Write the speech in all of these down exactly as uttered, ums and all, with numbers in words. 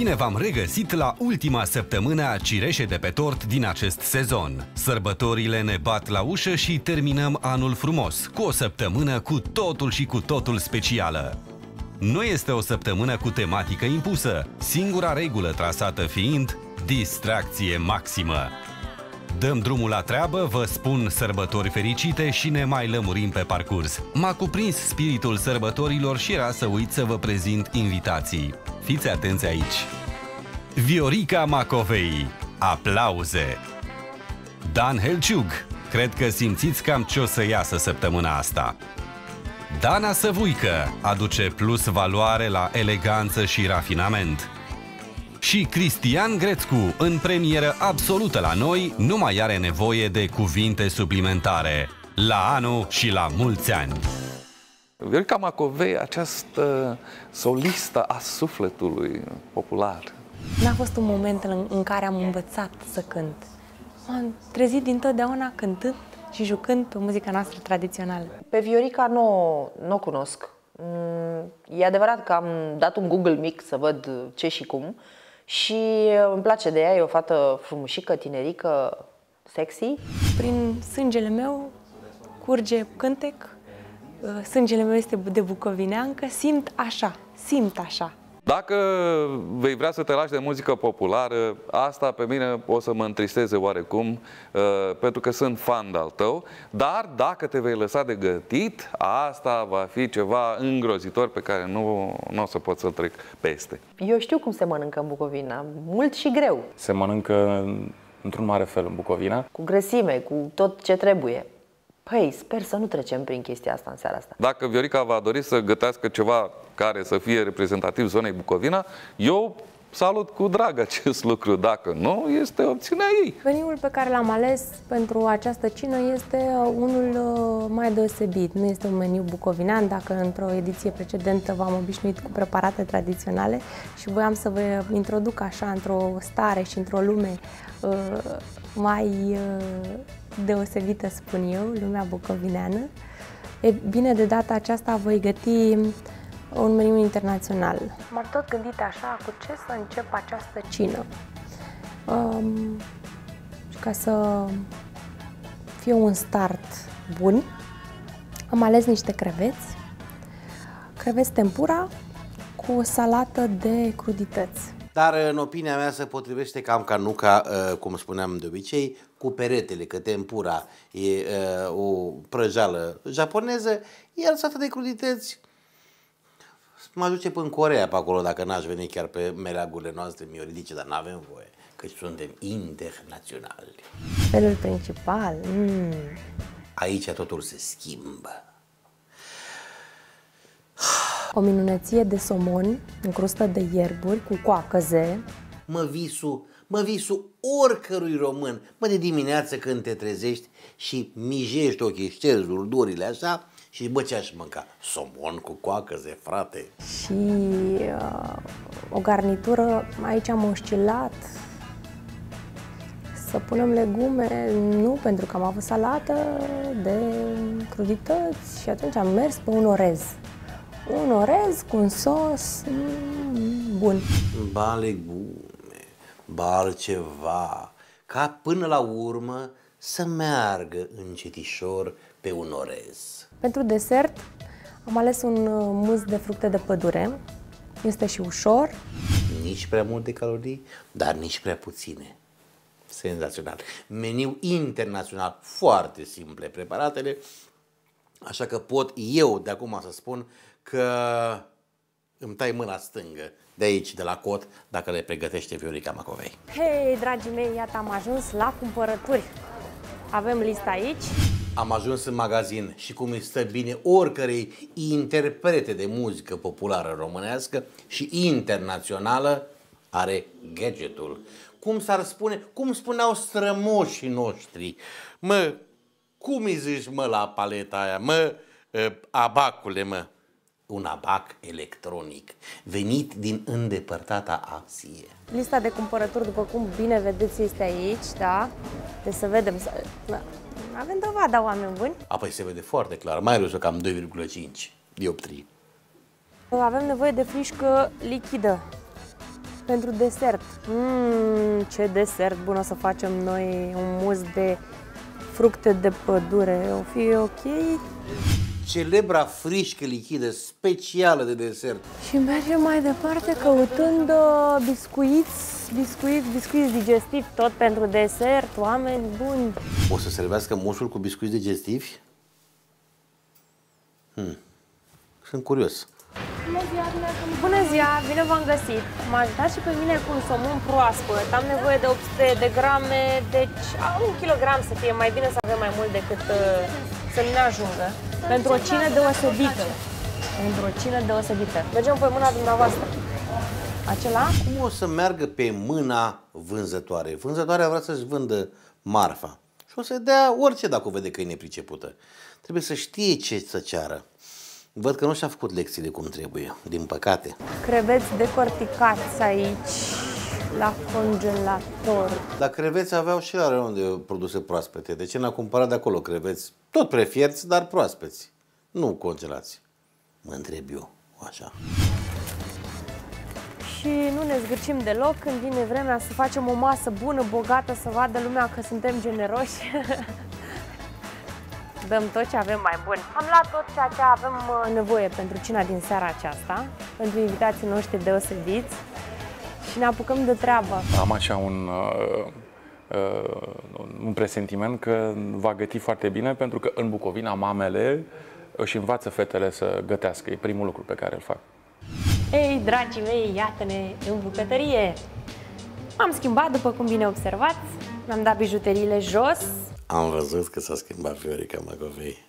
Bine v-am regăsit la ultima săptămână a Cireșe de pe tort din acest sezon. Sărbătorile ne bat la ușă și terminăm anul frumos, cu o săptămână cu totul și cu totul specială. Nu este o săptămână cu tematică impusă, singura regulă trasată fiind distracție maximă. Dăm drumul la treabă, vă spun sărbători fericite și ne mai lămurim pe parcurs. M-a cuprins spiritul sărbătorilor și era să uit să vă prezint invitații. Fiți atenți aici! Viorica Macovei. Aplauze! Dan Helciug. Cred că simțiți cam ce o să iasă săptămâna asta. Dana Săvuică aduce plus valoare la eleganță și rafinament. Și Cristian Grețcu, în premieră absolută la noi, nu mai are nevoie de cuvinte suplimentare. La anul și la mulți ani! Viorica Macovei, această solistă a sufletului popular. N-a fost un moment în, în care am învățat să cânt. M-am trezit dintotdeauna cântând și jucând pe muzica noastră tradițională. Pe Viorica nu, nu o cunosc. E adevărat că am dat un Google mic să văd ce și cum și îmi place de ea, e o fată frumușică, tinerică, sexy. Prin sângele meu curge cântec, sângele meu este de bucovineancă, simt așa, simt așa. Dacă vei vrea să te lași de muzică populară, asta pe mine o să mă întristeze oarecum, pentru că sunt fan de-al tău, dar dacă te vei lăsa de gătit, asta va fi ceva îngrozitor pe care nu, nu o să pot să-l trec peste. Eu știu cum se mănâncă în Bucovina, mult și greu. Se mănâncă într-un mare fel în Bucovina. Cu grăsime, cu tot ce trebuie. Păi, sper să nu trecem prin chestia asta în seara asta. Dacă Viorica va dori să gătească ceva care să fie reprezentativ zonei Bucovina, eu salut cu drag acest lucru. Dacă nu, este opțiunea ei. Meniul pe care l-am ales pentru această cină este unul mai deosebit. Nu este un meniu bucovinean, dacă într-o ediție precedentă v-am obișnuit cu preparate tradiționale și voiam să vă introduc așa într-o stare și într-o lume uh, mai uh, deosebită, spun eu, lumea bucovineană. E bine, de data aceasta voi găti un meniu internațional. M-am tot gândit așa, cu ce să încep această cină. Um, și ca să fie un start bun, am ales niște creveți, creveți tempura cu o salată de crudități. Dar, în opinia mea, se potrivește cam ca nu ca, cum spuneam de obicei, cu peretele, că tempura e o prăjeală japoneză, iar salata de crudități mă duce până în Coreea pe acolo, dacă n-aș veni chiar pe meleagurile noastre mioridice, dar n-avem voie, că suntem internaționali. Felul principal? Mm. Aici totul se schimbă. O minunăție de somon în crustă de ierburi cu coacăze. Mă visul, mă visul oricărui român, mă, de dimineață când te trezești și mijești ochii, ștergi urdurile așa și bă, ce aș mânca? Somon cu coacăze, frate. Și uh, o garnitură, aici am oscilat. Să punem legume, nu, pentru că am avut salată de crudități și atunci am mers pe un orez. Un orez cu un sos mm, bun. Ba legume, ba altceva, ca până la urmă să meargă încetișor pe un orez. Pentru desert am ales un mus de fructe de pădure. Este și ușor. Nici prea multe calorii, dar nici prea puține. Senzațional. Meniu internațional, foarte simple preparatele, așa că pot eu de acum să spun că îmi tai mâna stângă de aici, de la cot, dacă le pregătește Viorica Macovei. Hei, dragii mei, iată am ajuns la cumpărături. Avem lista aici. Am ajuns în magazin și cum îi stă bine oricărei interprete de muzică populară românească și internațională, are gadgetul. Cum s-ar spune, cum spuneau strămoșii noștri, mă, cum îi zici, mă, la paleta aia, mă, abacule, mă? Un abac electronic, venit din îndepărtata Asie. Lista de cumpărături, după cum bine vedeți, este aici, da? Deci să vedem, să... avem dovada, oameni buni. Apoi se vede foarte clar, mai ales cam doi virgulă cinci dioptrii. Avem nevoie de frișcă lichidă Pentru desert. Mmm, ce desert bun o să facem noi, un mus de fructe de pădure. O fi ok? Celebra frișcă lichidă specială de desert. Și mergem mai departe căutând uh, biscuiți, biscuiți, biscuiți digestivi, tot pentru desert, oameni buni. O să servească musul cu biscuiți digestivi? Hmm. Sunt curios. Bună ziua, Bună ziua, bine v-am găsit. M-a ajutat și pe mine cu un somon proaspăt. Am nevoie de opt sute de grame, deci un kilogram să fie, mai bine să avem mai mult decât uh, să nu ne ajungă. Pentru o cină deosebită. Pentru o cină deosebită. Mergem pe mâna dumneavoastră. Acela? Cum o să meargă pe mâna vânzătoare? Vânzătoarea vrea să-și vândă marfa și o să dea orice dacă o vede că e nepricepută. Trebuie să știe ce să ceară. Văd că nu și-a făcut lecțiile cum trebuie, din păcate. Creveți decorticați aici, la congelator. Dar creveți aveau și la raion de produse proaspete. De ce n-a cumpărat de acolo creveți? Tot prefierți, dar proaspeți. Nu congelați. Mă întreb eu, așa. Și nu ne zgârcim deloc când vine vremea să facem o masă bună, bogată, să vadă lumea că suntem generoși. Dăm tot ce avem mai bun. Am luat tot ceea ce avem nevoie pentru cina din seara aceasta, pentru invitații noștri deosebiți și ne apucăm de treabă. Am așa un, uh, uh, un presentiment că va găti foarte bine, pentru că în Bucovina mamele își învață fetele să gătească. E primul lucru pe care îl fac. Ei, dragii mei, iată-ne în bucătărie. M-am schimbat, după cum bine observați, mi-am dat bijuteriile jos. Am văzut că s-a schimbat Viorica Macovei.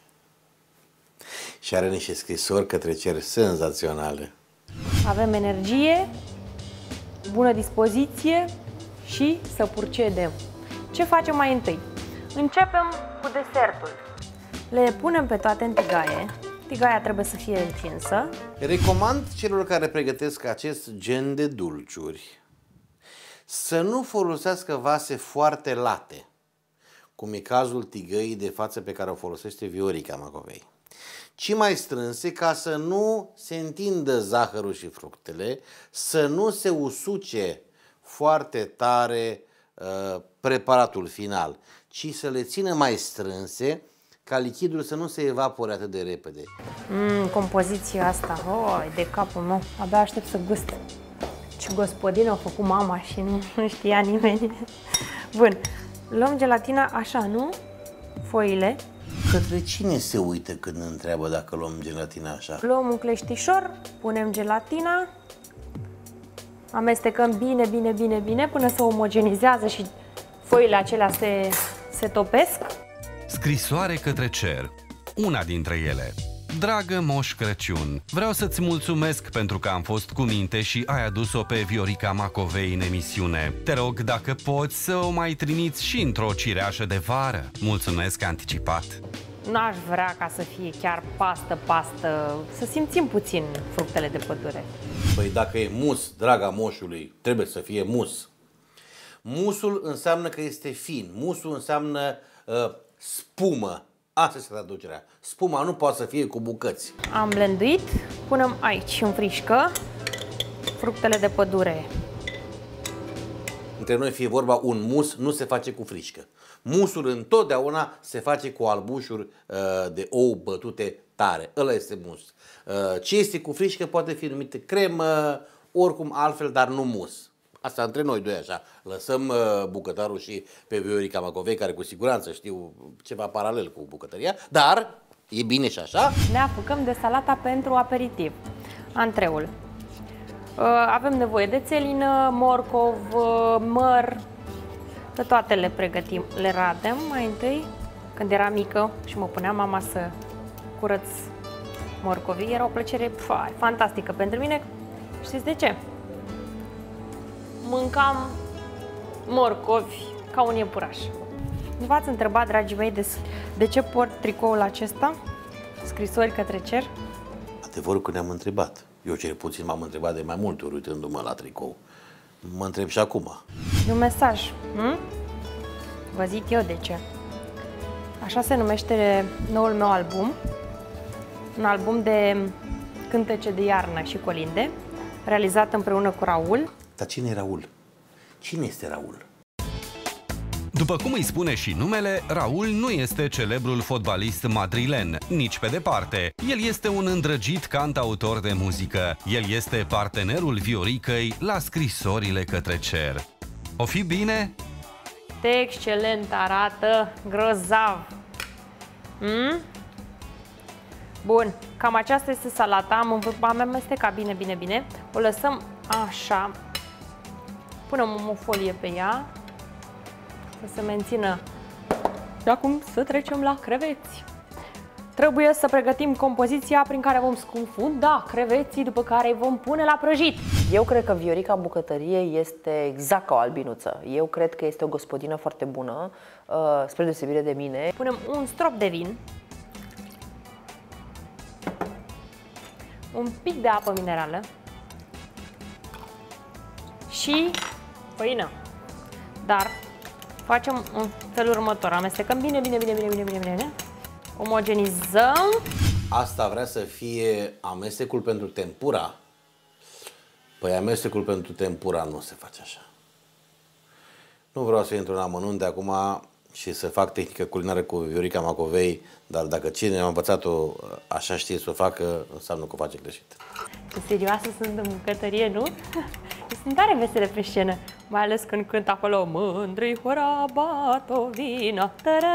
Și are niște scrisori către cer senzaționale. Avem energie, bună dispoziție și să procedem. Ce facem mai întâi? Începem cu desertul. Le punem pe toate în tigaie. Tigaia trebuie să fie întinsă. Recomand celor care pregătesc acest gen de dulciuri să nu folosească vase foarte late, cum e cazul tigăii de față pe care o folosește Viorica Macovei, ci mai strânse, ca să nu se întindă zahărul și fructele, să nu se usuce foarte tare uh, preparatul final, ci să le țină mai strânse, ca lichidul să nu se evapore atât de repede. Mm, compoziția asta, oh, de capul meu, abia aștept să gust. Ce gospodină a făcut mama și nu, nu știa nimeni. Bun, luăm gelatina așa, nu? Foile. Către cine se uită când întreabă dacă luăm gelatina așa? Luăm un cleștișor, punem gelatina, amestecăm bine, bine, bine, bine, până se omogenizează și foile acelea se, se topesc. Scrisoare către cer. Una dintre ele. Dragă Moș Crăciun, vreau să-ți mulțumesc pentru că am fost cu minte și ai adus-o pe Viorica Macovei în emisiune. Te rog, dacă poți, să o mai trimiți și într-o cireașă de vară. Mulțumesc anticipat. N-aș vrea ca să fie chiar pastă, pastă, să simțim puțin fructele de pădure. Păi dacă e mus, draga moșului, trebuie să fie mus. Musul înseamnă că este fin, musul înseamnă uh, spumă. Asta este traducerea. Spuma nu poate să fie cu bucăți. Am blenduit, punem aici în frișcă fructele de pădure. Între noi fie vorba, un mus nu se face cu frișcă. Musul întotdeauna se face cu albușuri uh, de ou bătute tare. Ăla este mus. Uh, ce este cu frișcă poate fi numit cremă, oricum altfel, dar nu mus. Asta între noi doi așa. Lăsăm uh, bucătarul și pe Viorica Macovei, care cu siguranță știu ceva paralel cu bucătăria, dar e bine și așa. Ne apucăm de salata pentru aperitiv. Antreul. Uh, avem nevoie de țelină, morcov, uh, măr. Pe toate le pregătim. Le radem mai întâi. Când eram mică și mă punea mama să curăț morcovii, era o plăcere pf, fantastică pentru mine. Știți de ce? Mâncam morcovi ca un iepuraș. V-ați întrebat, dragii mei, de, de ce port tricoul acesta? Scrisori către cer? Adevărul că ne-am întrebat. Eu cel puțin m-am întrebat de mai multe ori uitându-mă la tricou. Mă întreb și acum. E un mesaj. Hm? Vă zic eu de ce. Așa se numește noul meu album. Un album de cântece de iarnă și colinde, realizat împreună cu Raul. Dar cine e Raul? Cine este Raul? După cum îi spune și numele, Raul nu este celebrul fotbalist madrilen, nici pe departe. El este un îndrăgit cantautor de muzică. El este partenerul Vioricăi la Scrisorile către cer. O fi bine? Excelent arată, grozav. Mm? Bun, cam aceasta este salata. Am, am amestecat bine, bine, bine. O lăsăm așa. Punem o folie pe ea să se mențină. Și acum să trecem la creveți. Trebuie să pregătim compoziția prin care vom scufunda creveții, după care îi vom pune la prăjit. Eu cred că Viorica Bucătărie este exact ca o albinuță. Eu cred că este o gospodină foarte bună, spre deosebire de mine. Punem un strop de vin, un pic de apă minerală și făină. Dar facem în felul următor. Amestecăm bine, bine, bine, bine, bine, bine, bine. Omogenizăm. Asta vrea să fie amestecul pentru tempura? Păi amestecul pentru tempura nu se face așa. Nu vreau să intru în amănunte acum și să fac tehnică culinară cu Viorica Macovei, dar dacă cine a învățat-o așa știe să o facă, înseamnă că o face greșit. Serioasă sunt în bucătărie, nu? Sunt tare vesele pe scenă, mai ales când cânt acolo Mândri hora batovina.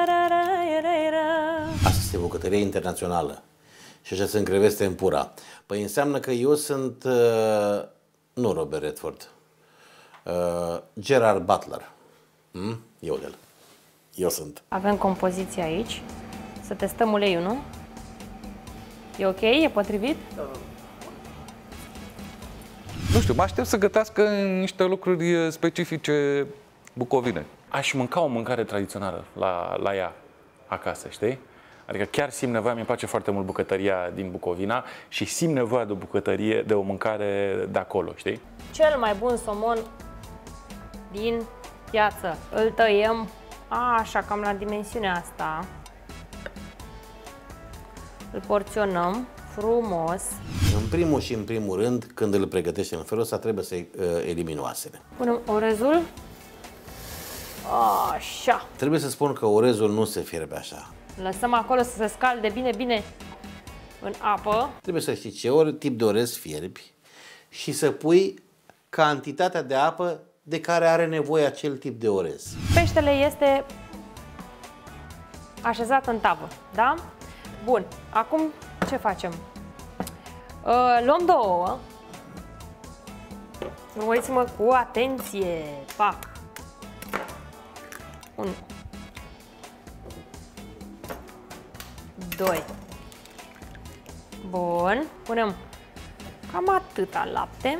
Asta este bucătărie internațională și așa se încrevesc tempura. Păi înseamnă că eu sunt, uh, nu Robert Redford, uh, Gerard Butler. Hmm? Eu de-l. Eu sunt. Avem compoziția aici. Să testăm uleiul, nu? E ok? E potrivit? Nu știu, mă aștept să gătească niște lucruri specifice bucovine. Aș mânca o mâncare tradițională la, la ea acasă, știi? Adică chiar simt nevoia, mi-e place foarte mult bucătăria din Bucovina și simt nevoia de o bucătărie, de o mâncare de acolo, știi? Cel mai bun somon din piață. Îl tăiem așa, cam la dimensiunea asta. Îl porționăm frumos. În primul și în primul rând, când îl pregătești în felul ăsta, trebuie să uh, elimini oasele. Punem orezul. Așa. Trebuie să spun că orezul nu se fierbe așa. Lăsăm acolo să se scalde bine, bine în apă. Trebuie să știi ce ori tip de orez fierbi și să pui cantitatea de apă de care are nevoie acel tip de orez. Peștele este așezat în tavă, da? Bun, acum ce facem? Uh, luăm două ouă. Urmăriți-mă cu atenție. Pac. unu. doi. Bun. Punem cam atâta lapte.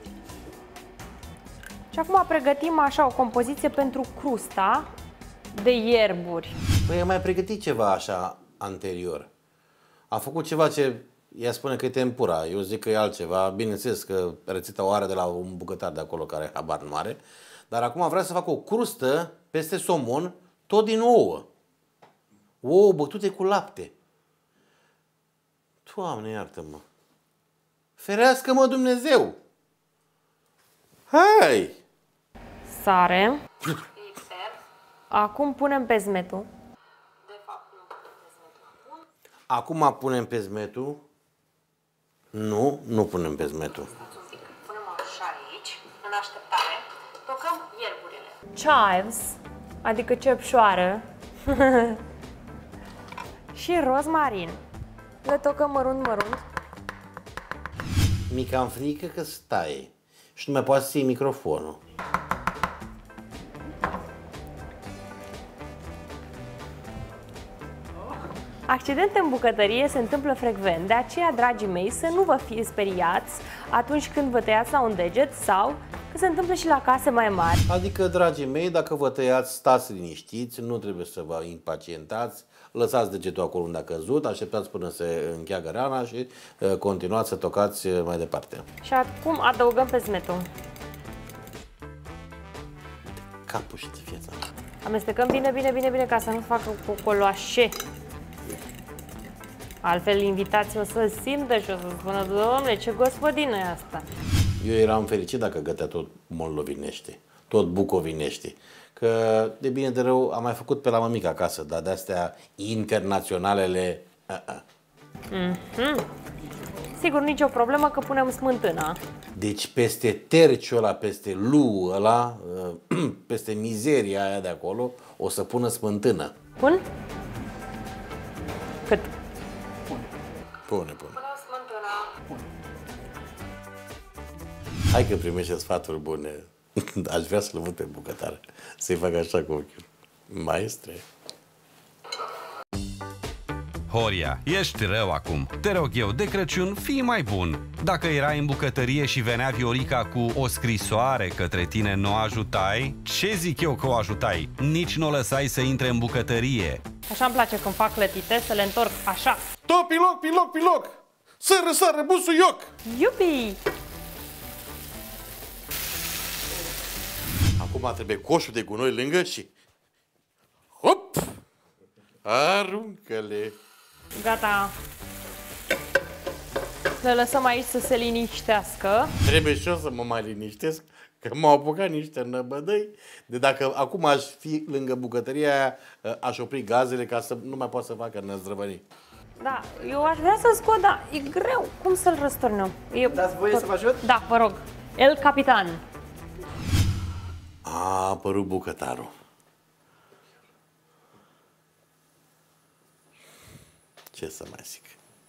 Și acum pregătim așa o compoziție pentru crusta de ierburi. Păi a mai pregătit ceva așa anterior. A făcut ceva ce ea spune că e tempura. Eu zic că e altceva. Bineînțeles că rețeta o are de la un bucătar de acolo care habar nu are. Dar acum vrea să facă o crustă peste somon, tot din ouă. Ouă bătute cu lapte. Doamne, iartă-mă. Ferească-mă Dumnezeu! Hai! Sare. Acum punem pezmetul. Acum punem pezmetul. Nu, nu punem pezmetul. Punem așa aici, în așteptare. Tocăm ierburile. Chives, adică cepșoară. Și rozmarin. Le tocăm mărunt, mărunt. Mi cam frică că stai și nu mai poate să iei microfonul. Accidente în bucătărie se întâmplă frecvent, de aceea, dragii mei, să nu vă fie speriați atunci când vă tăiați la un deget sau că se întâmplă și la case mai mari. Adică, dragii mei, dacă vă tăiați, stați liniștiți, nu trebuie să vă impacientați, lăsați degetul acolo unde a căzut, așteptați până se încheagă rana și uh, continuați să tocați mai departe. Și acum adăugăm pezmetul. Capul și de viața. Amestecăm bine, bine, bine, bine, ca să nu facă cocoloașe. Altfel, invitații o să simtă și o să spună, Doamne, ce gospodină e asta! Eu eram fericit dacă gătea tot moldovinește, tot bucovinește. Că de bine de rău am mai făcut pe la mămică acasă, dar de-astea internaționalele... Uh-uh. Mm-hmm. Sigur, nicio problemă că punem smântâna. Deci peste terciul ăla, peste lu ăla, peste mizeria aia de acolo, o să pună smântână. Pun? Cât? Pune, pune. Pune smântâna. Hai că primește sfaturi bune. Aș vrea să-l văd pe bucătar, să-i fac așa cu ochiul. Maestre. Horia, ești rău acum. Te rog eu, de Crăciun, fii mai bun. Dacă erai în bucătărie și venea Viorica cu o scrisoare către tine, nu o ajutai? Ce zic eu că o ajutai? Nici nu o lăsai să intre în bucătărie. Așa îmi place când fac clătite, să le întorc așa. Tot piloc, piloc, piloc! Sără, sără, busul ioc! Iubi! Acum trebuie coșul de gunoi lângă și... Hop! Aruncă-le! Gata. Le lăsăm aici să se liniștească. Trebuie și eu să mă mai liniștesc, că m-au apucat niște năbădăi. De dacă acum aș fi lângă bucătăria aia, aș opri gazele ca să nu mai pot să facă năzdrăvănii. Da, eu aș vrea să scot, dar e greu. Cum să-l răsturnăm? E Dați voie tot... să vă ajut? Da, vă rog. El capitan. A apărut bucătarul. Ce să mai zic?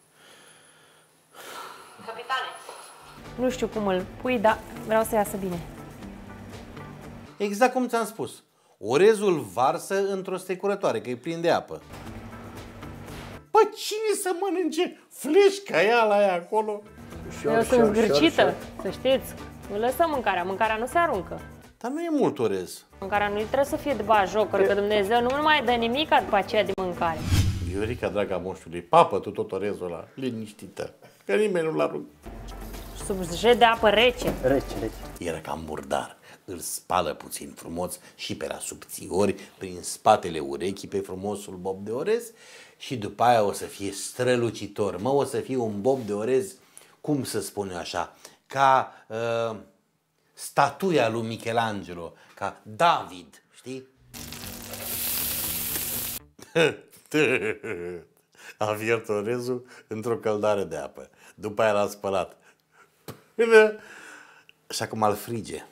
Capitane. Nu știu cum îl pui, dar vreau să iasă bine. Exact cum ți-am spus. Orezul varsă într-o strecurătoare, că e plin de apă. Păi cine să mănânce fleșca aia la aia acolo? Eu sunt zgârcită, să știți. Nu lăsăm mâncarea, mâncarea nu se aruncă. Dar nu e mult orez. Mâncarea nu trebuie să fie de bajocuri, că Dumnezeu nu mai dă nimic după aceea de mâncare. Viorica, draga moșului, papă tu tot orezul ăla, liniștită, că nimeni nu-l aruncă. Sub jet de apă rece. Rece, rece. Era cam murdar. Îl spală puțin frumos și pe la subțiori, prin spatele urechii, pe frumosul bob de orez și după aia o să fie strălucitor. Mă, o să fie un bob de orez, cum să spun eu așa, ca uh, statuia lui Michelangelo, ca David, știi? Am fiert orezul într-o căldare de apă. După aia l-am spălat. Până... Și acum îl frige.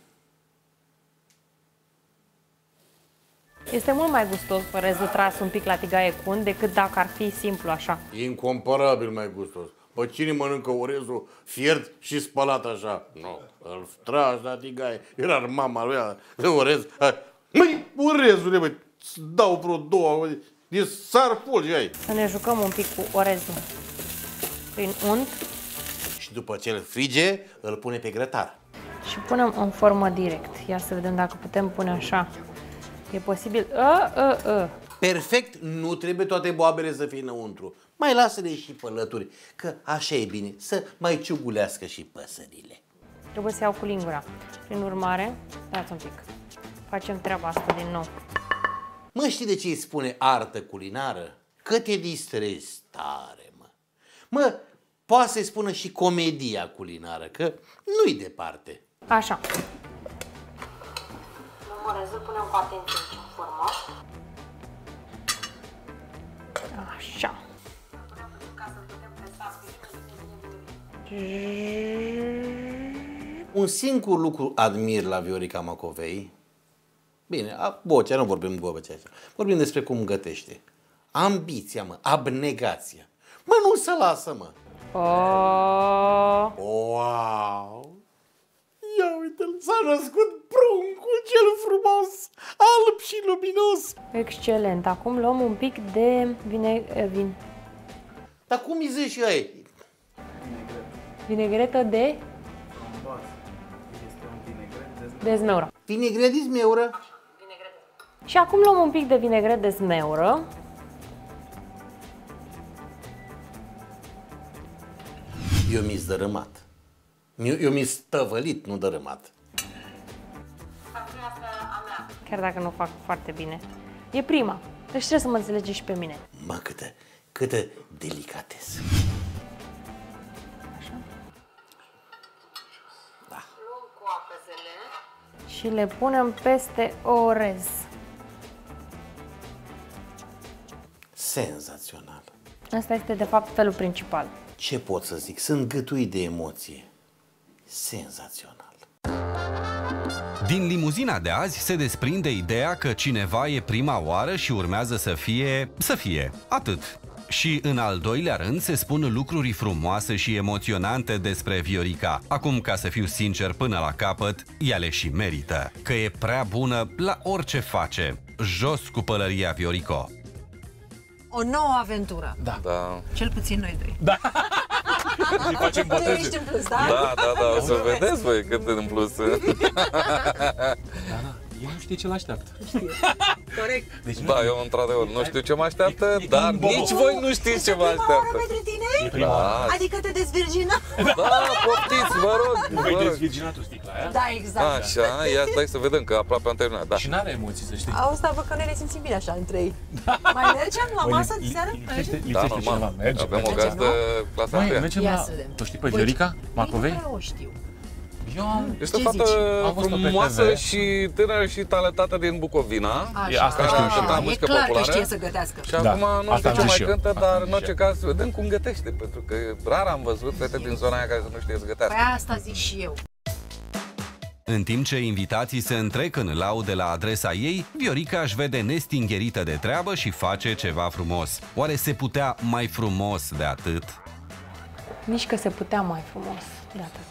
Este mult mai gustos orezul tras un pic la tigaie cu unt decât dacă ar fi simplu așa. E incomparabil mai gustos. Păi cine mănâncă orezul fiert și spălat așa? Nu, îl tragi la tigaie. Era mama lui ăla, de orez. Măi, orezule, măi, dau vreo două, e sar fulgi ai. Să ne jucăm un pic cu orezul prin unt. Și după ce îl frige, îl pune pe grătar. Și punem în formă direct. Ia să vedem dacă putem pune așa. E posibil? A, a, a. Perfect, nu trebuie toate boabele să fie înăuntru. Mai lasă-le și pălături, că așa e bine, să mai ciugulească și păsările. Trebuie să iau cu lingura. Prin urmare, dați un pic. Facem treaba asta din nou. Mă, știi de ce îi spune artă culinară? Că te distrezi tare, mă. Mă, poate să-i spună și comedia culinară, că nu-i departe. Așa. Orezul punem cu atenție în formă. Așa. Un singur lucru admir la Viorica Macovei. Bine, a, vocea, nu vorbim cu vocea așa. Vorbim despre cum gătește. Ambiția, mă, abnegația. Mă, nu se lasă, mă. Oh. Wow! Ia uite-l, s-a născut pruncul cel frumos, alb și luminos. Excelent. Acum luăm un pic de vine... vin. Dar cum îi zici și ai? Vinegretă de... de zmeură. Vinegret de zmeură? Și acum luăm un pic de vinegret de zmeură. Eu mi-s dărâmat. Eu, eu mi-s tăvălit, nu dărâmat. Chiar dacă nu o fac foarte bine. E prima. Deci trebuie să mă înțelegeți și pe mine. Mă, câtă, câtă delicatesă. Așa. Da. și le punem peste orez. Senzațional. Asta este de fapt felul principal. Ce pot să zic? Sunt gâtuit de emoție. Senzațional. Din limuzina de azi se desprinde ideea că cineva e prima oară și urmează să fie... să fie. Atât. Și în al doilea rând se spun lucruri frumoase și emoționante despre Viorica. Acum, ca să fiu sincer până la capăt, ea le și merită. Că e prea bună la orice face. Jos cu pălăria, Viorico. O nouă aventură. Da. Da. Cel puțin noi doi. Da. Și facem Tu ești în plus, da? Da, da, da, o să vedeți voi cât în plus. Da, da. El nu știe ce l-așteaptă. Corect. Deci, Da, eu într-adevăr nu știu ce mă așteaptă, E- e dar ca un bobo. nici voi nu știți ce mă Prima oară așteaptă. pentru tine? E prima oară. Adică te dezvirgină? Da, poftiți, vă rog, Nu vei vă rog. dezvirgina tu sticla aia? Da, exact. Așa, ia stai să vedem că aproape am terminat, da. Și n-are emoții, să știi. Auzi, dar văd că noi ne simțim bine așa între ei. Mai mergem la Băi, masă li- de seară? li- Mai lipsește- mergem? Da, lipsește cineva. normal, Mergem, avem o mergem. gazdă clasa Mai, întâia. mergem Ia la... să vedem. Tu știi pe Viorica Macovei? Nu prea o știu. Eu am... Este o Ce fată zici? Am văzut-o pe frumoasă T V. și tânără și talentată din Bucovina. E, asta știu și eu. cânta E muzică clar că populară. știe să gătească. Și Da, acum nu asta știu am ce zis mai și eu. cântă, Asta am dar zis în și orice eu. caz vedem cum gătește, pentru că rar am văzut fete din zona aia care să nu știe să gătească. Păi asta zic și eu. În timp ce invitații se întrec în laude la adresa ei, Viorica își vede nestingherită de treabă și face ceva frumos. Oare se putea mai frumos de atât? Nici că se putea mai frumos de atât.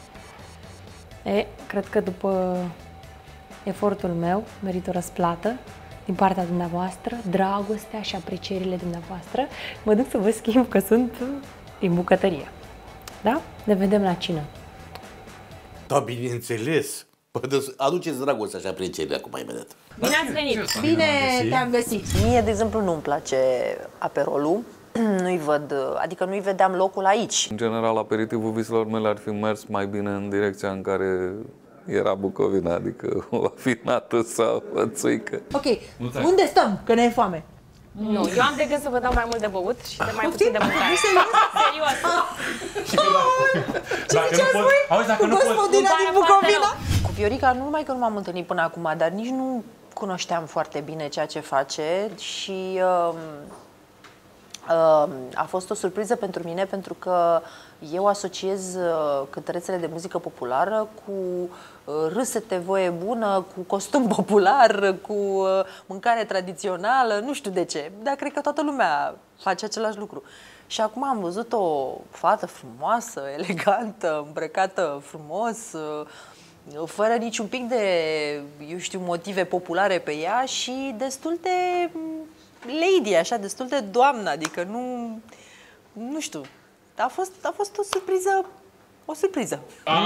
E, cred că după efortul meu merit o răsplată din partea dumneavoastră, dragostea și aprecierile dumneavoastră. Mă duc să vă schimb că sunt din bucătărie. Da? Ne vedem la cină. Da, bineînțeles. Păi, dă- aduceți dragostea și aprecierile acum imediat. Bine ați venit! Bine te-am găsit. Mie, de exemplu, nu-mi place aperolul. Nu-i văd, adică nu-i vedeam locul aici. În general, aperitivul viselor mele ar fi mers mai bine în direcția în care era Bucovina, adică o afinată sau o țuică. Ok, unde stăm? Că ne e foame. Nu, eu am de gând să vă dau mai mult de băut și de mai puțin de mâncare. Serios! Dacă nu pot... Auzi, dacă nu pot... Gospodina pare din foarte Bucovina. Cu Viorica nu numai că nu m-am întâlnit până acum, dar nici nu cunoșteam foarte bine ceea ce face și uh, uh, a fost o surpriză pentru mine pentru că eu asociez uh, cântărețele de muzică populară cu uh, râsete, voie bună, cu costum popular, cu uh, mâncare tradițională, nu știu de ce, dar cred că toată lumea face același lucru. Și acum am văzut o fată frumoasă, elegantă, îmbrăcată frumos, uh, fără niciun pic de, eu știu, motive populare pe ea și destul de lady, așa, destul de doamnă, adică nu, nu știu, a fost, a fost o surpriză, o surpriză.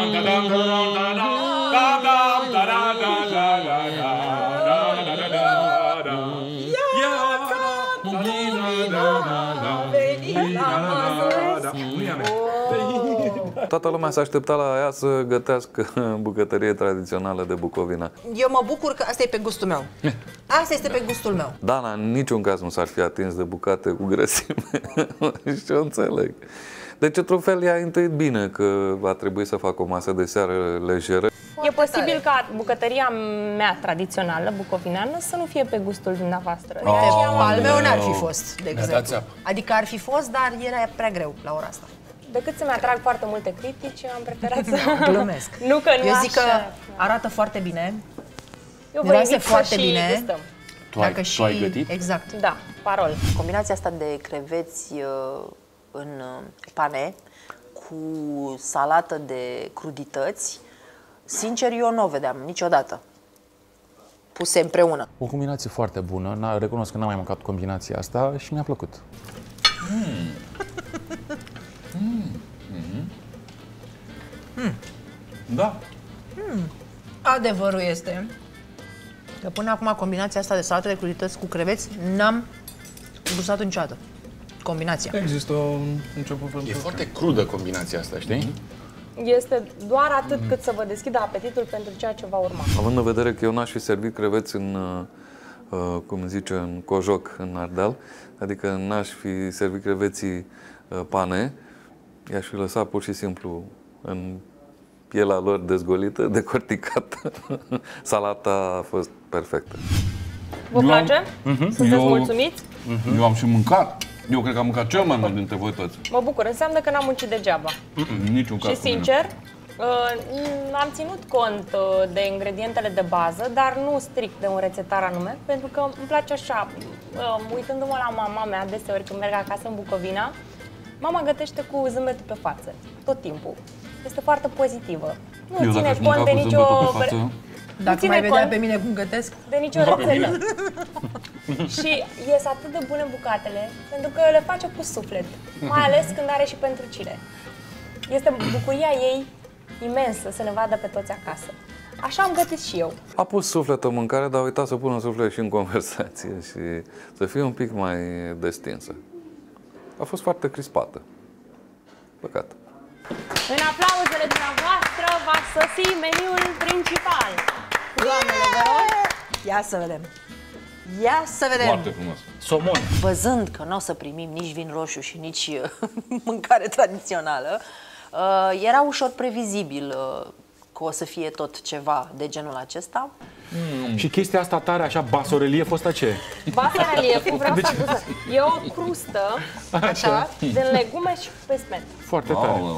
Toată lumea s-a așteptat la ea să gătească bucătărie tradițională de Bucovina. Eu mă bucur că asta e pe gustul meu. Asta este pe gustul meu. Dana în niciun caz nu s-ar fi atins de bucate cu grăsime. Și eu înțeleg. Deci, într-un fel, ea a intuit bine că va trebui să facă o masă de seară lejeră. E posibil ca bucătăria mea tradițională, bucovineană, să nu fie pe gustul dumneavoastră. De aceea am- Al meu n-ar fi fost, de dați exemplu. apă. Adică ar fi fost, dar era prea greu la ora asta. Decât să-mi atrag foarte multe critici, am preferat să... Glumesc. Nu că nu Eu zic că așa. arată foarte bine. Eu vă miroase invit foarte să și bine. gustăm. Tu ai, Dacă tu ai gătit? Exact. Da, parol. Combinația asta de creveți uh, în uh, pane cu salată de crudități, sincer, eu nu o vedeam niciodată puse împreună. O combinație foarte bună. N- Recunosc că n-am mai mâncat combinația asta și mi-a plăcut. Da. Adevărul este că până acum combinația asta de salată de crudități cu creveți n-am gustat niciodată. Combinația. Există un început pentru... E foarte crudă combinația asta, știi? Este doar atât cât să vă deschidă apetitul pentru ceea ce va urma. Având în vedere că eu n-aș fi servit creveți în, uh, cum zice, în cojoc, în Ardeal, adică n-aș fi servit creveții uh, pane, i-aș fi lăsat pur și simplu în pielea lor dezgolită, decorticată. Salata a fost perfectă. Vă place? Sunteți Eu- mulțumiți? Eu am și mâncat. Eu cred că am mâncat cel mai mult dintre voi toți. Mă bucur, înseamnă că n-am muncit degeaba. Mm, Niciun caz Și cu mine. sincer, uh, am ținut cont uh, de ingredientele de bază, dar nu strict de un rețetar anume, pentru că îmi place așa, uh, uitându-mă la mama mea, deseori când merg acasă în Bucovina, mama gătește cu zâmbetul pe față, tot timpul. Este foarte pozitivă. Nu Eu dacă ține aș cont mânca de cu nicio... zâmbetul pe față, Dacă ține mai vedea cont pe mine cum gătesc, de nicio rețetă. Și ies atât de bune bucatele, pentru că le face cu suflet, mai ales când are și pentru cine. Este bucuria ei imensă să ne vadă pe toți acasă. Așa am gătit și eu. A pus suflet în mâncare, dar a uitat să pună suflet și în conversație și să fie un pic mai destinsă. A fost foarte crispată. Păcat. În aplauzele dumneavoastră va sosi meniul principal. Doamnele, vă rog. Ia să vedem. Ia să vedem. Foarte frumos. Somon. Văzând că nu o să primim nici vin roșu și nici uh, mâncare tradițională, uh, era ușor previzibil uh, că o să fie tot ceva de genul acesta. Mm. Și chestia asta tare, așa, basorelief, ăsta ce e? Basorelieful, vreau să adus. E o crustă, așa, din legume și pesmet. Foarte tare. Aoleu.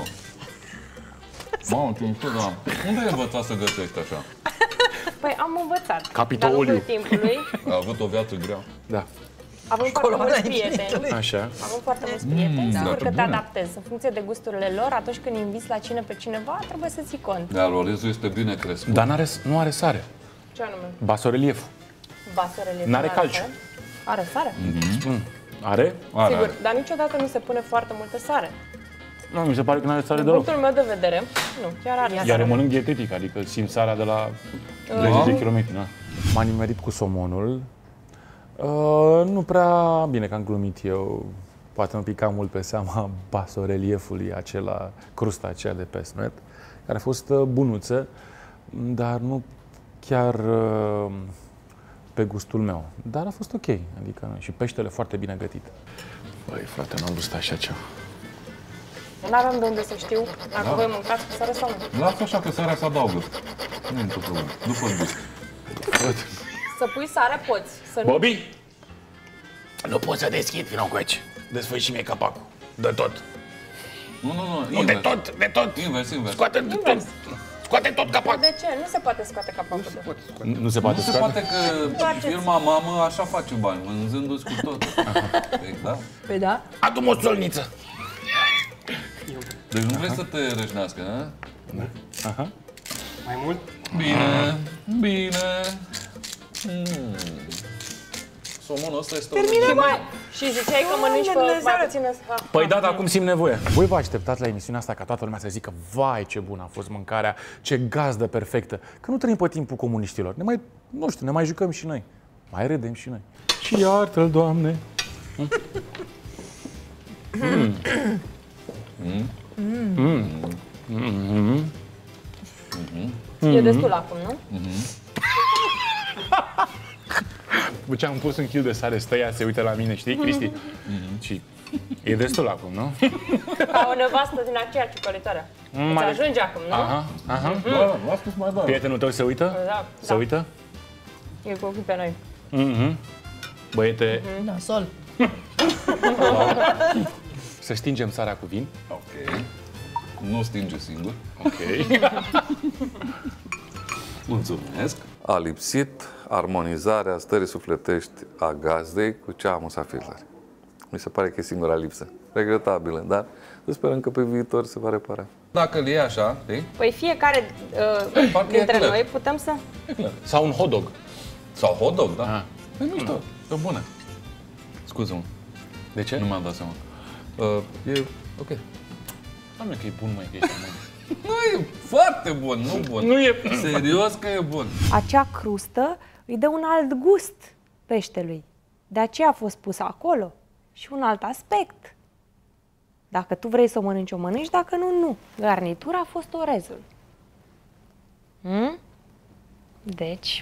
Mamă, ce mișto, da. Unde ai învățat să gătești așa? Păi am învățat. Capitoliu. De-a lungul timpului. Ai avut o viață grea. Da. Avem foarte mulți prieteni. Așa. Avem foarte mulți prieteni. da. Sigur că te Bune. adaptezi. În funcție de gusturile lor, atunci când inviți la cine pe cineva, trebuie să ții cont. Dar orezul este bine crescut. Dar n-are, nu are sare. Ce anume? Basorelieful. Basorelieful N-are nu calciu. sare? Are sare. Mm. Are? Are, Sigur, are. dar niciodată nu se pune foarte multă sare. Nu, mi se pare că n-are sare Din deloc. punctul meu de vedere, nu, chiar are Iar sare. mănânc dietetic, adică simt sarea de la treizeci de kilometri. Da. M-am nimerit cu somonul. Uh, nu prea bine că am glumit eu. Poate îmi pica mult pe seama basoreliefului acela, crusta aceea de pesmet, care a fost uh, bunuță, dar nu chiar uh, pe gustul meu. Dar a fost ok, adică și peștele foarte bine gătit. Băi, frate, n-am gustat așa ceva. N-aveam de unde să știu dacă Da. voi mâncați cu sare sau nu. Lasă așa că sarea se adaugă. Nu e nicio problemă. După gust. Să pui sare poți, să nu... Bobby! Nu pot să deschid, vino cu aici. Desfăi și mie capacul. De tot. Nu, nu, nu. Nu, de tot, de tot. Invers, invers. Scoate tot. Invers. Scoate tot capacul. De ce? Nu se poate scoate capacul. Nu, nu se poate Nu se scoate? poate că Faceți. firma mamă așa face bani, vânzându-ți cu totul. Da? păi da, Adu-mă o solniță. Deci nu vrei să te rășnească, a? Aha. Mai mult? Bine, bine. Mm. Somonul ăsta este o Și, mai, și ziceai că mănânci pe mai puțină... Păi da, dar acum simt nevoie. Voi vă așteptați la emisiunea asta ca toată lumea să zică vai ce bună a fost mâncarea, ce gazdă perfectă. Că nu trăim pe timpul comuniștilor. Ne mai, nu știu, ne mai jucăm și noi. Mai râdem și noi. Și iartă-l, Doamne. Mm. Mm. Mm. Mm. Mm. E destul acum, nu? După ce am pus un kil de sare, stă ea, se uită la mine, știi, Cristi? Mm-hmm. Și e destul acum, nu? Ca o nevastă din aceea ciocălitoare. Îți Mare- ajunge acum, nu? Aha, aha. Da, l-a spus mai doar. Prietenul tău se uită? Da, Se da. uită? E cu ochii pe noi. Mhm. Băiete, da, sol. să stingem sarea cu vin. Ok. Nu stinge singur. Ok. Mulțumesc. A lipsit armonizarea stării sufletești a gazdei cu cea a musafirilor. Mi se pare că e singura lipsă. Regretabilă, dar sperăm că pe viitor se va repara. Dacă îl iei așa, știi? Păi fiecare uh, Parcă e dintre clar. noi putem să... Sau un hot dog. Sau hot dog, da? Ah. E mișto, e bună. Scuze-mă, De ce? nu mi-am dat seama. Uh, e ok. Doamne că e bun, mai că ești bun. Nu, e foarte bun, nu bun. Nu e... Serios că e bun. Acea crustă îi dă un alt gust peștelui. De aceea a fost pusă acolo. Și un alt aspect. Dacă tu vrei să o mănânci, o mănânci, dacă nu, nu. Garnitura a fost orezul. Hmm? Deci,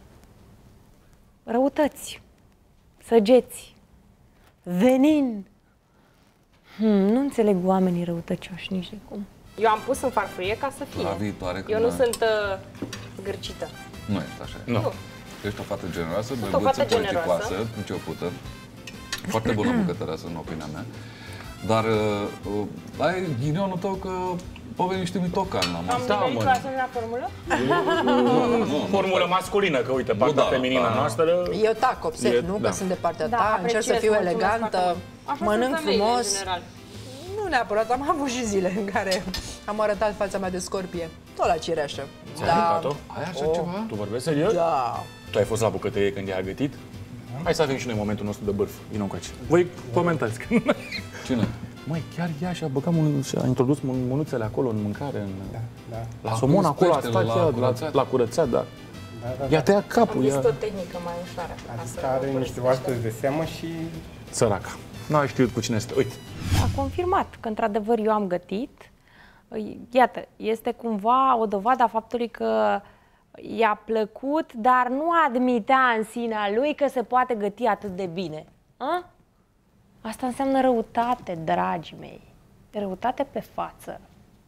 răutăți, săgeți, venin. Hmm, nu înțeleg oamenii răutăcioși nici de cum. Eu am pus în farfurie ca să fie. La viitoare, Eu când nu a- sunt uh, gârcită. Nu ești așa. Nu. Nu. Ești o fată generoasă, o drăguță, fată generoasă. politicoasă, începută. Foarte bună bucătăreasă, în opinia mea. Dar uh, ai ghinionul tău că povei niște mitocan la Am masă. nimerit cu asemenea formulă? Formulă masculină, că uite, partea da, feminină da. noastră... Eu tac, observ, E- nu? da. Că sunt de partea Da, ta, încerc să apreciez, fiu mulțumesc elegantă, foarte mult. Așa mănânc sunt femeile, în frumos. general. Nu neapărat, am avut și zile în care am arătat fața mea de scorpie. Tot la cireașă. Ți-ai Da. arătat-o? Ai așa ceva? Tu vorbești serios? Da. Tu ai fost la bucătărie când ea a gătit? Hai să avem și noi momentul nostru de bârf. Vino încoace. Voi comentați. Cine? Măi, chiar ea și-a băgat mun- și-a introdus mun- mânuțele acolo în mâncare, în... Da, da. La somon pus acolo, a peștele stat la ea, curățat? la, la curățat, da. Da, da, Ea da. tăia Am capul, găsit ea... o tehnică mai ușoară. ca Adică să are nu niște folosești. oaspeți de seamă și Săraca. N-a știut cu cine este. Uite. A confirmat că, într-adevăr, eu am gătit. Iată, este cumva o dovadă a faptului că i-a plăcut, dar nu admitea în sinea lui că se poate găti atât de bine. A? Asta înseamnă răutate, dragii mei. Răutate pe față.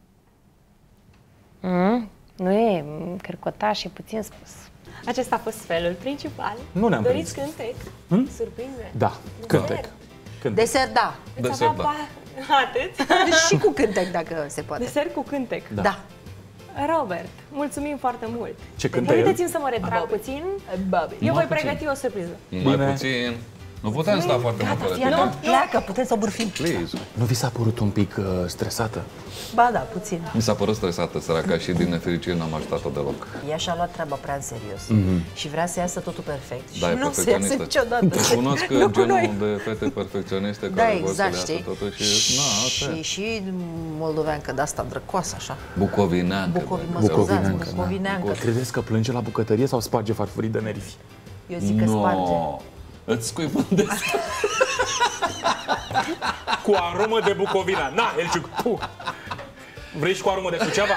Mm? Nu e cărcotaș, e puțin spus. Acesta a fost felul principal. Nu ne-am Doriți prins. cântec? Hmm? Surprize? Da, cântec. Cântec. Desert, da. Veți Desert, avea da. pa- Atât? Și cu cântec, dacă se poate. Desert cu cântec. Da. Da. Robert, mulțumim foarte mult. Ce cântă el? Permiteți-mi să mă retrag puțin. Eu voi pregăti o surpriză. Mai puțin. Nu putem sta foarte mult fără tine. Nu, pleacă, putem să o bârfim. Please. Nu vi s-a părut un pic uh, stresată? Ba da, puțin. Mi s-a părut stresată, săraca, și din nefericire n-am ajutat-o deloc. Ea și-a luat treaba prea în serios. Și vrea să iasă totul perfect. Da, și e nu se iasă perfecționistă. niciodată. Cunosc Nu cu genul noi. de fete perfecționiste Da, care vor să exact, le știi? iasă totul și... Na, asta Și, e. și moldoveancă de asta drăcoasă, așa. Bucovineancă. Bucovi, bă. mă scuzați, Bucovineancă, bucovineancă. Credeți că plânge la bucătărie sau sparge farfurii de nerifi? Eu zic că sparge. No. Îți scuipândesc. Cu aromă de Bucovina. Na, Elciuc, puh! Vrei și cu aromă de Suceava?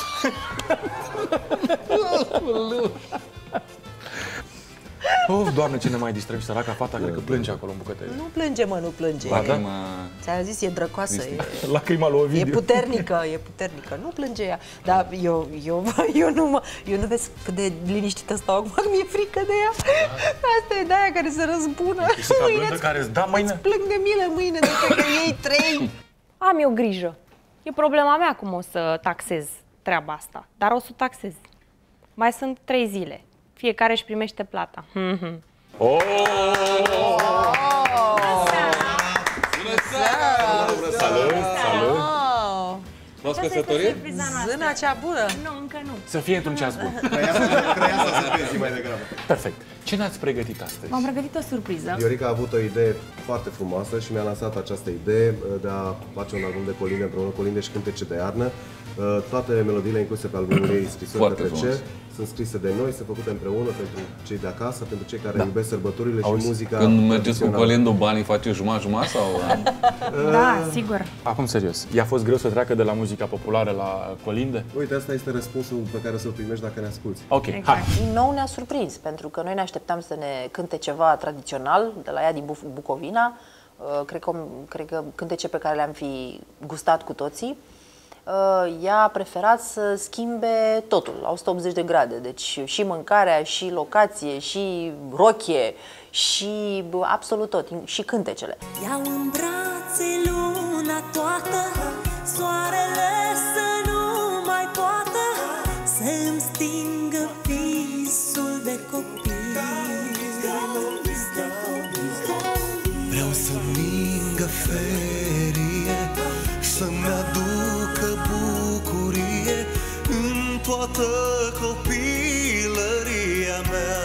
Oh, Doamne, ce ne mai distrăm, săraca fata, cred că plânge acolo în bucătărie. Nu plânge, mă, nu plânge. Ba da? Acum, Ți-am zis, e drăcoasă, e, Lacrima lui e Ovidiu. puternică, e puternică. Nu plânge ea. Dar eu, eu, eu nu mă, eu nu vezi cât de liniștită stau acum, că mi-e frică de ea. Asta e de aia care se răzbună. Pisica Mâine blândă care îți da mâine. plâng de milă mâine, de că ei trei. Am eu grijă. E problema mea cum o să taxez treaba asta. Dar o să o taxez. Mai sunt trei zile. Fiecare își primește plata. Mhm. Oh! Salut, salut! v-ați căsătorit? Zâna cea bună. Nu, încă nu. Să fie într-un ceas bun. Trăia să se vezi mai degrabă. Perfect. Ce ne-ați pregătit astăzi? M-am pregătit o surpriză. Viorica a avut o idee foarte frumoasă și mi-a lansat această idee de a face un album de colinde împreună, colinde și cântece de iarnă. Toate melodiile incluse pe albumul ei, scrisori Foarte către frumos. cer, sunt scrise de noi, sunt făcute împreună pentru cei de acasă, pentru cei care Da. iubesc sărbătorile Auzi, și muzica Când mergeți cu tradițională. colindul, banii face jumătate-jumătate sau... Da, sigur. Acum, serios, i-a fost greu să treacă de la muzica populară la colinde? Uite, asta este răspunsul pe care o să-l primești dacă ne asculti. Ok, Exact. hai! Din nou ne-a surprins, pentru că noi ne așteptam să ne cânte ceva tradițional de la ea din Buf- Bucovina. Uh, Cred că, cred că cântece pe care le-am fi gustat cu toții. Uh, Ea a preferat să schimbe totul la o sută optzeci de grade, deci și mâncarea, și locație, și rochie, și bă, absolut tot, și cântecele. Iau în brațe luna toată, soarele să nu mai poată să-mi stingă visul de copil. Vreau să ningă ferie, să-mi aducă bucurie în toată copilăria mea.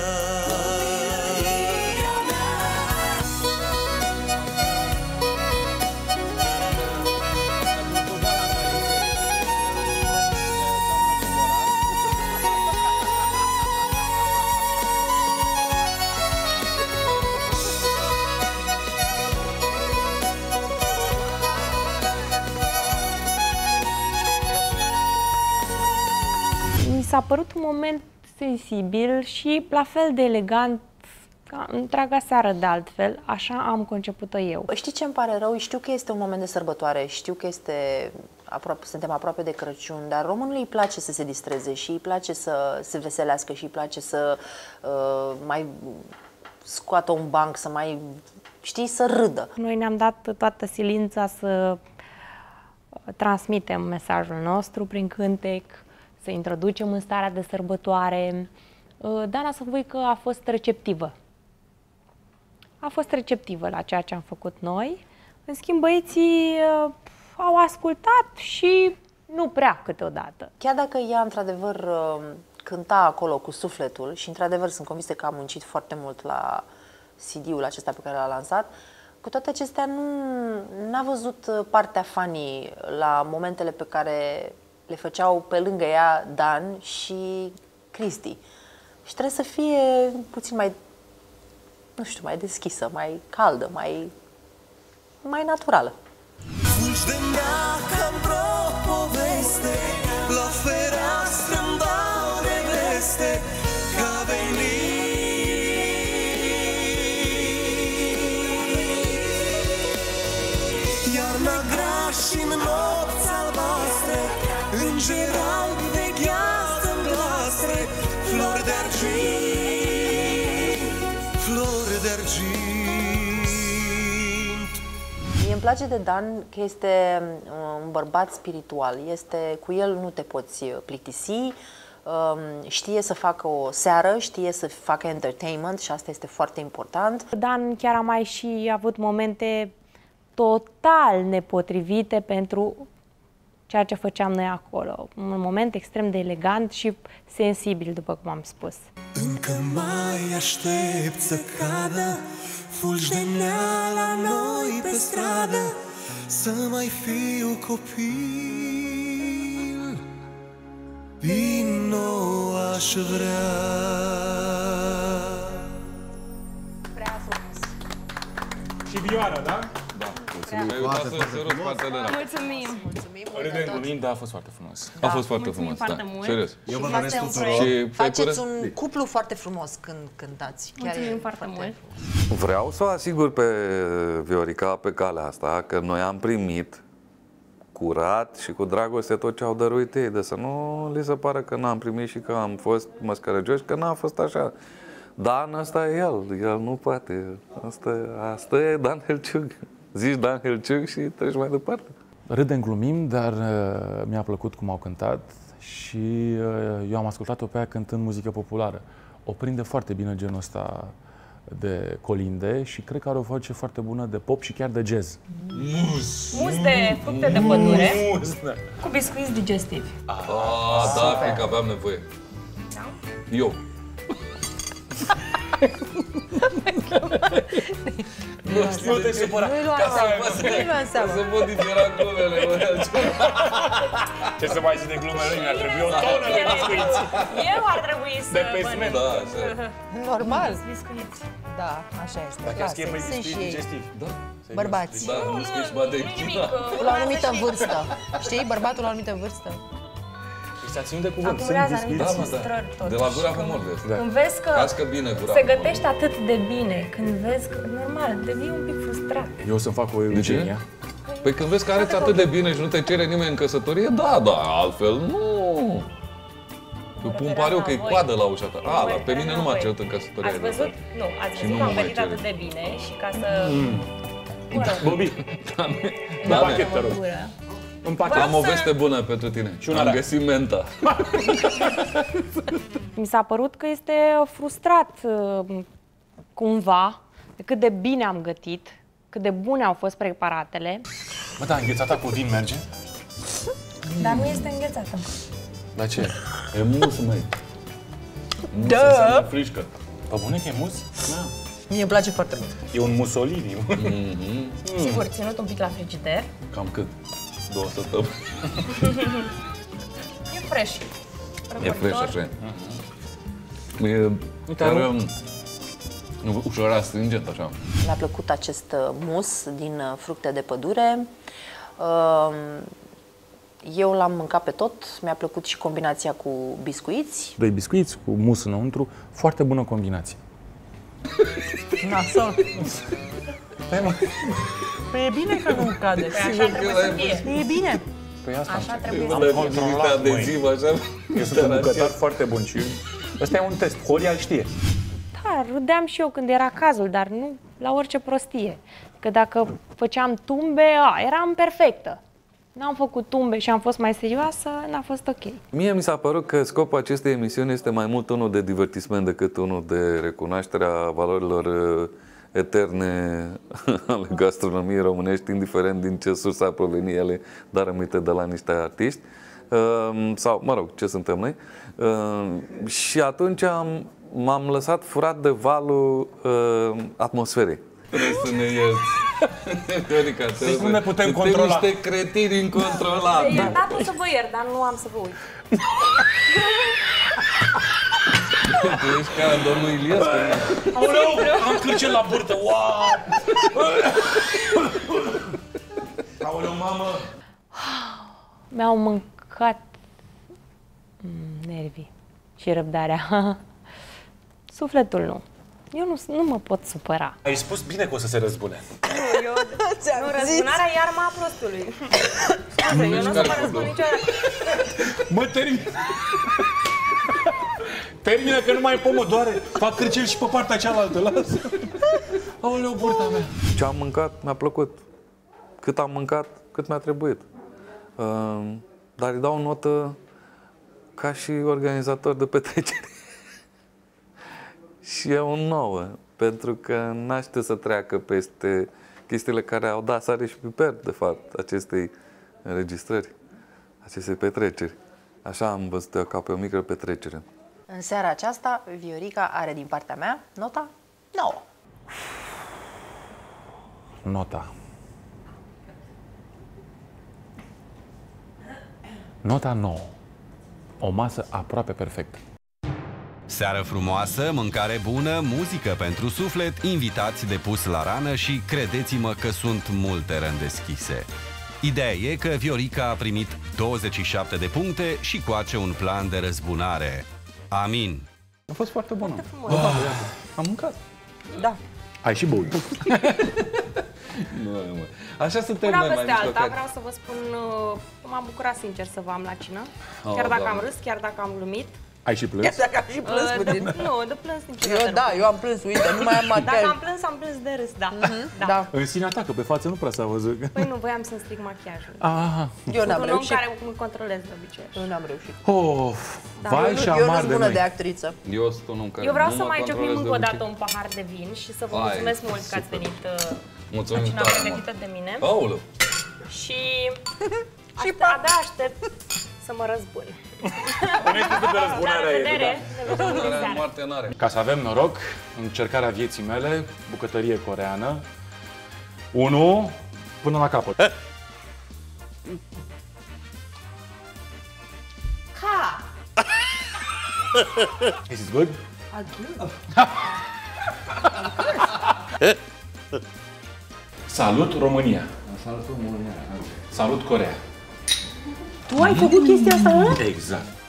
Mi s-a părut un moment sensibil și la fel de elegant ca întreaga seară de altfel. Așa am conceput-o eu. Știi ce îmi pare rău? Știu că este un moment de sărbătoare, știu că este aproape, suntem aproape de Crăciun, dar românului îi place să se distreze și îi place să se veselească și îi place să uh, mai scoată un banc, să mai, știi, să râdă. Noi ne-am dat toată silința să transmitem mesajul nostru prin cântec, să introducem în starea de sărbătoare. Dana, să voi că a fost receptivă. A fost receptivă la ceea ce am făcut noi. În schimb, băieții uh, au ascultat și nu prea câteodată. Chiar dacă ea, într-adevăr, uh, cânta acolo cu sufletul și, într-adevăr, sunt convinsă că a muncit foarte mult la C D-ul acesta pe care l-a lansat, cu toate acestea nu n-a văzut partea funny la momentele pe care le făceau pe lângă ea Dan și Cristi. Și trebuie să fie puțin mai, nu știu, mai deschisă, mai caldă, mai, mai naturală. Fulgi de mea ca într-o poveste, la fereastră-mi dau de veste, că a venit. Iarna grea și-n nopți albastre, îngeri albi veghează-n glastre, flori de argint, flori de argint. Mie îmi place de Dan că este un bărbat spiritual. Este, cu el nu te poți plictisi, știe să facă o seară, știe să facă entertainment și asta este foarte important. Dan chiar a mai și avut momente total nepotrivite pentru ceea ce făceam noi acolo. Un moment extrem de elegant și sensibil, după cum am spus. Încă mai aștept să cadă fulgi de nea la noi pe stradă, să mai fiu copil, din nou aș vrea. Prea frumos. Și vioară, da? Da. Mulțumim. Mulțumim. Mulțumim. Râdând, glumind, da, a fost foarte frumos. A fost foarte frumos, da. Serios. Eu vă doresc tuturor. Și faceți un cuplu foarte frumos când cântați. Mulțumim foarte mult. Vreau să o asigur pe Viorica pe calea asta că noi am primit curat și cu dragoste tot ce au dăruit ei, de să nu li se pară că n-am primit și că am fost măscărăgioși, că n-a fost așa. Dan, ăsta e el, el nu poate. Asta, asta e Dan Helciug. Zici Dan Helciug și treci mai departe. Râdem, glumim, dar uh, mi-a plăcut cum au cântat și uh, eu am ascultat-o pe ea cântând muzică populară. O prinde foarte bine genul ăsta de colinde și cred că are o voce foarte bună de pop și chiar de jazz. Mus! Mus de fructe de pădure Mus, da. cu biscuiți digestivi. Ah, da, cred că aveam nevoie. Da? Eu. Nu știu, te supăra. Nu-i lua în seama. Să pot digera glumele. Ce să mai zic de glumele? Mi-ar trebui o tonă de biscuiți. Eu ar trebui să de pesment. Da, așa. Normal. Biscuiți. Da, așa este. Dar chiar schimb biscuiți digestivi. Da. Bărbați. Da, biscuiți badechina. La o anumită vârstă. Știi? Bărbatul la o anumită vârstă. S-a ținut de cuvânt. Acumulează anumite Da, mă, frustrări, da. totuși. De la gura cu mor, vezi. Când vezi că Cască bine gura se cu mor. gătește atât de bine, când vezi că, normal, devii un pic frustrat. Eu o să-mi fac o eugenia. Păi când vezi că arăți atât de bine și nu te cere nimeni în căsătorie, da, da, altfel nu. Eu pun pariu că e coadă la ușa ta. A, la, pe mine nu m-a cerut în căsătorie. Ați văzut? Nu, ați Și văzut nu că mă am mai venit cere. atât de bine și ca să... Bobi, Da, un pachet, te rog. Un pachet. Am o veste bună pentru tine. Și una Am rea. găsit menta. Mi s-a părut că este frustrat uh, cumva de cât de bine am gătit, cât de bune au fost preparatele. Mă, da, înghețata cu vin merge? Dar nu este înghețată. Dar ce? E mus, măi. Mus Da. înseamnă frișcă. Pe bune că e mus? Da. Mie îmi place foarte mult. E un Mussolini. Sigur, ținut un pic la frigider. Cam cât? Două săptămâni. E fresh. E fresh, așa e. E chiar um, ușor astringent, așa. Mi-a plăcut acest uh, mus din uh, fructe de pădure. Uh, Eu l-am mâncat pe tot. Mi-a plăcut și combinația cu biscuiți. Doi biscuiți cu mus înăuntru, foarte bună combinație. Nasol. Păi e bine că nu cade. Păi așa trebuie să fie. E bine. Păi asta Așa trebuie am să controlat, adeziv, așa. Eu sunt un bucătar foarte bun și ăsta e un test. Horia știe. Da, râdeam și eu când era cazul, dar nu la orice prostie. Că dacă făceam tumbe, a, eram perfectă. N-am făcut tumbe și am fost mai serioasă, n-a fost ok. Mie mi s-a părut că scopul acestei emisiuni este mai mult unul de divertisment decât unul de recunoaștere a valorilor uh, eterne ale gastronomiei românești, indiferent din ce sursă a provenit ele, dar rămite de la niște artiști. Uh, sau, mă rog, ce suntem noi. Uh, și atunci am, m-am lăsat furat de valul uh, atmosferei. Trebuie să ne ierți. Viorica, deci nu ne putem controla. Niște cretini incontrolabili. Iertat o să vă iert, dar nu am să vă uit. Tu ești ca domnul Iliescu. Aoleu, am cârce la burtă. Wow! Aoleu, mamă! Mi-au mâncat nervii și răbdarea. Sufletul nu. Eu nu, nu mă pot supăra. Ai spus bine că o să se răzbune. Nu, eu... nu, răzbunarea e arma prostului. Scuze, eu nu o să mă răzbun niciodată. Mă, termin. Termină că nu mai pot, mă doare. Fac cârcel și pe partea cealaltă, lasă. Aoleu, burta mea. Ce am mâncat, mi-a plăcut. Cât am mâncat, cât mi-a trebuit. Uh, dar îi dau o notă ca și organizator de petreceri. Și e un nouă, pentru că n-aș știu să treacă peste chestiile care au dat sare și piper, de fapt, acestei înregistrări, acestei petreceri. Așa am văzut eu, ca pe o mică petrecere. În seara aceasta, Viorica are din partea mea nota nouă. Nota. Nota nouă. O masă aproape perfectă. Seară frumoasă, mâncare bună, muzică pentru suflet, invitați de pus la rană și credeți-mă că sunt multe rând deschise. Ideea e că Viorica a primit douăzeci și șapte de puncte și coace un plan de răzbunare. Amin. A fost foarte bună. Foarte wow. Am mâncat. Da. Ai și băut. Nu, mă. Așa suntem Una noi mai peste alta, miștocari. vreau să vă spun, m-am bucurat sincer să vă am la cină. Oh, chiar dacă Doamne. am râs, chiar dacă am glumit. Ai și plâns? Chiar dacă am și plâns Uh, puțin. de, nu, de plâns nici Eu da, eu am plâns, uite, nu mai am machiaj. Dacă am plâns, am plâns de râs, da. Mhm, da. da. În sinea ta, că pe față nu prea s-a văzut. Păi nu, voiam să-mi stric machiajul. Aha. Eu n-am Sunt un om reușit. care îmi controlez de obicei. Eu n-am reușit. Of, Da. vai Eu și nu- eu amar nu-s de bună noi. de actriță. Eu sunt un om care Eu vreau nu să mă mai ciocnim controlez încă o de dată obicei. un pahar de vin și să vă Hai, mulțumesc mult că ați super. venit uh, la Mulțumim cina tare mult. pregătită de mine. Aoleu. Și aștept, abia aștept să mă răzbun. La revedere! Ne vedem în seară. Ca să avem noroc, încercarea vieții mele, bucătărie coreeană, unu până la capăt. Ha! Is it good? Salut România! Salut România! Salut Coreea! Tu ai făcut chestia asta, mă? Exact.